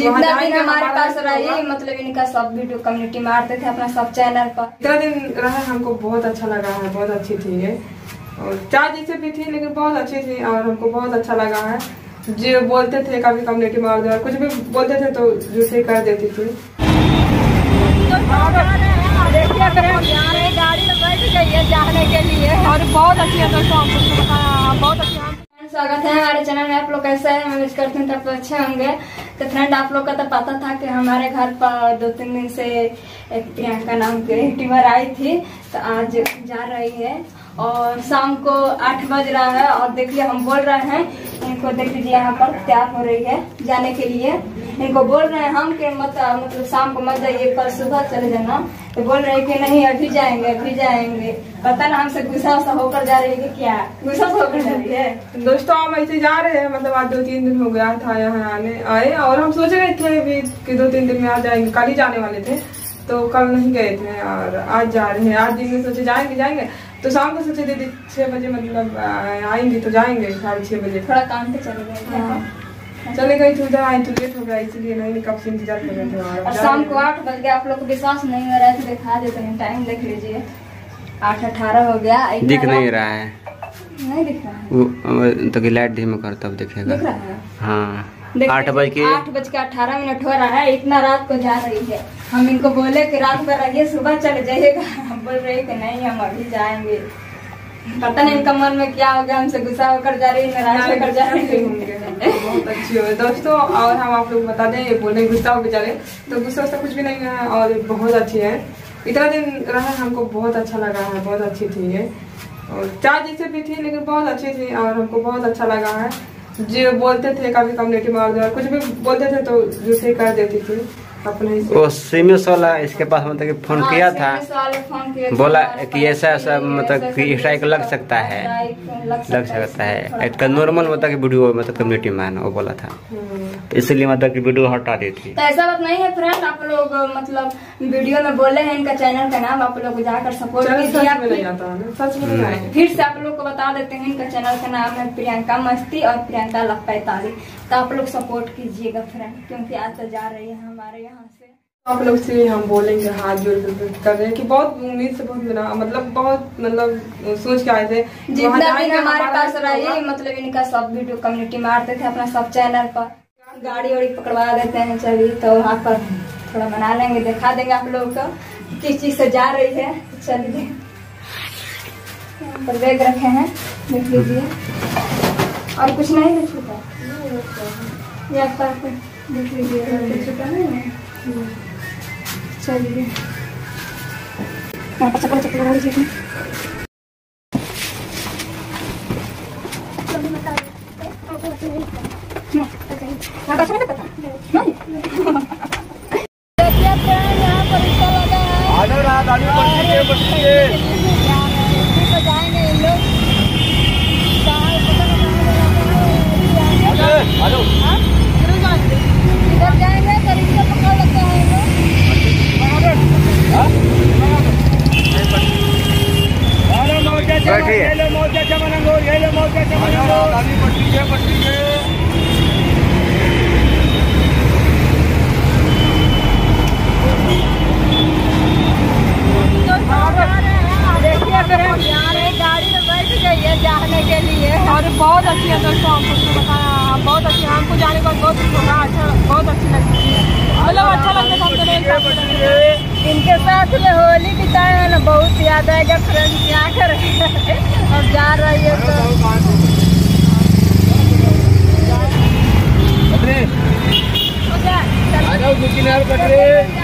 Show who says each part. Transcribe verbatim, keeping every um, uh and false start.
Speaker 1: जितना दिन हमारे पास रही मतलब इनका सब वीडियो कम्युनिटी में आते थे अपना सब चैनल पर।
Speaker 2: इतना दिन रहा हमको बहुत अच्छा लगा है, बहुत अच्छी थी ये और चार जैसे भी थी लेकिन बहुत अच्छी थी और हमको बहुत अच्छा लगा है। जो बोलते थे कभी कम्युनिटी में और कुछ भी बोलते थे तो जूसे कर देती थी।
Speaker 1: देखिए गाड़ी में बैठ गई है जाने के लिए और बहुत अच्छी है दोस्तों, बहुत अच्छी। स्वागत है हमारे चैनल में। आप लोग कैसे हैं? उम्मीद करते हैं तब अच्छे होंगे। तो फ्रेंड आप लोग का तो पता था कि हमारे घर पर दो तीन दिन से एक प्रियंका नाम की यूट्यूबर आई थी, तो आज जा रही है और शाम को आठ बज रहा है और देखिए हम बोल रहे हैं इनको, देख लीजिए यहाँ पर तैयार हो रही है जाने के लिए। इनको बोल रहे हैं हम कि मत मतलब शाम को मत जाइए, कल सुबह चले जाना, तो बोल रहे हैं कि नहीं अभी जाएंगे अभी जाएंगे। पता ना हमसे गुस्सा सा होकर जा रही है कि क्या गुस्सा से होकर जा रही है।
Speaker 2: दोस्तों हम ऐसे जा रहे हैं, मतलब आज दो तीन दिन हो गया था यहाँ आने आए और हम सोच रहे थे भी कि दो तीन दिन में आ जाएंगे, कल ही जाने वाले थे तो कल नहीं गए थे और आज जा रहे हैं। आज दिन में सोचे जाएंगे जाएंगे तो शाम को सोचे दीदी छह बजे मतलब आएंगे तो जाएंगे साढ़े छह बजे।
Speaker 1: थोड़ा काम पे चले गए
Speaker 2: चले गई थी उधर, आई तो लेट हो गया इसलिए नहीं कब से इंतजार कर रहे थे।
Speaker 1: और शाम को आठ बज गया, आप लोग को विश्वास नहीं हो रहा है तो दिखा देते हैं, टाइम देख लीजिए आठ अठारह हो गया।
Speaker 3: दिख नहीं रहा है,
Speaker 1: नहीं दिख रहा है
Speaker 3: तो लाइट धीमे कर तब दिखेगा।
Speaker 1: दिख रहा है
Speaker 3: हाँ आठ बज के
Speaker 1: आठ बज के अठारह मिनट हो रहा है, इतना रात को जा रही है। हम इनको बोले कि रात भर रहिए सुबह चले जाइएगा, हम बोल रहे कि नहीं हम अभी जाएंगे। पता नहीं इनका मन में क्या हो गया, हमसे गुस्सा होकर जा रही है, नाराज होकर जा रही है।
Speaker 2: बहुत अच्छी हो दोस्तों। और हम आप लोग बता दें ये बोले गुस्सा हो बेचारे, तो गुस्सा वस्सा कुछ भी नहीं है और बहुत अच्छी है। इतना दिन रहा हमको बहुत अच्छा लगा है, बहुत अच्छी थी ये और चार जैसे भी थी लेकिन बहुत अच्छी थी और हमको बहुत अच्छा लगा है। जो बोलते थे कभी कम्युनिटी में और कुछ भी बोलते थे तो जूसे कर देती थी अपने
Speaker 3: वो सीमेंस वाला इसके पास मतलब कि फोन किया था, बोला कि ऐसा ऐसा मतलब कि स्ट्राइक लग सकता है लग सकता है एक नॉर्मल मतलब कि वीडियो मतलब कम्युनिटी मैन वो बोला था, इसलिए मतलब कि वीडियो हटा दी थी।
Speaker 1: तो ऐसा बात नहीं है फ्रेंड, आप लोग मतलब वीडियो में बोले हैं इनका चैनल का नाम, आप लोग जाकर सपोर्ट कीजिए। फिर से आप लोग को बता देते हैं इनका चैनल का नाम है प्रियंका मस्ती और प्रियंका लक पैतालीस, तो आप लोग सपोर्ट कीजिएगा फ्रेंड, क्योंकि आज तो जा रही है हमारे यहाँ से।
Speaker 2: आप लोग से हम बोलेंगे हाथ जोड़ कर रहे हैं कि बहुत उम्मीद से बहुत मेरा मतलब बहुत मतलब सोच के आए थे।
Speaker 1: जितना दिन हमारे पास रही मतलब इनका सब वीडियो कम्युनिटी में आते थे अपना सब चैनल पर, गाड़ी वाड़ी पकड़वा देते हैं। चलिए तो वहाँ पर थोड़ा बना लेंगे, दिखा देंगे आप लोग को किस चीज से जा रही है। चलिए यहाँ पर बैग रखे हैं देख लीजिए, और कुछ नहीं देख सकता देख लीजिए। चलिए चप्पल चप्पल जाएंगे इन लोग इधर जाएंगे तो रिक्शा पकड़ लेते हैं गाड़ी में बैठ गई है जाने के लिए और बहुत अच्छी है दोस्तों, हमको बताया बहुत अच्छी, हमको जाने का बहुत अच्छा बहुत अच्छी लगती है, मतलब अच्छा लगता है। इनके साथ में होली बिताए हैं ना, बहुत याद आएगा फ्रेंड, क्या करें और जा रही है तो